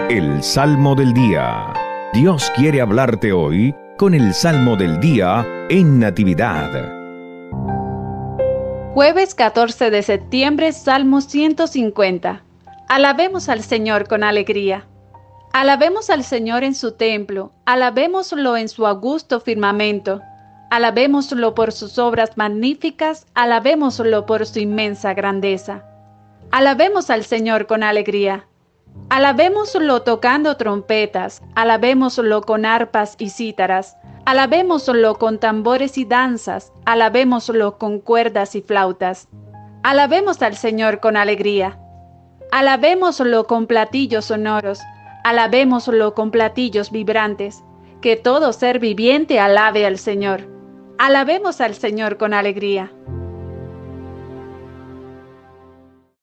El Salmo del Día. Dios quiere hablarte hoy con el Salmo del Día en Natividad. Jueves 14 de septiembre, Salmo 150. Alabemos al Señor con alegría. Alabemos al Señor en su templo, alabémoslo en su augusto firmamento. Alabémoslo por sus obras magníficas, alabémoslo por su inmensa grandeza. Alabemos al Señor con alegría. Alabémoslo tocando trompetas, alabémoslo con arpas y cítaras, alabémoslo con tambores y danzas, alabémoslo con cuerdas y flautas. Alabemos al Señor con alegría. Alabémoslo con platillos sonoros, alabémoslo con platillos vibrantes. Que todo ser viviente alabe al Señor. Alabemos al Señor con alegría.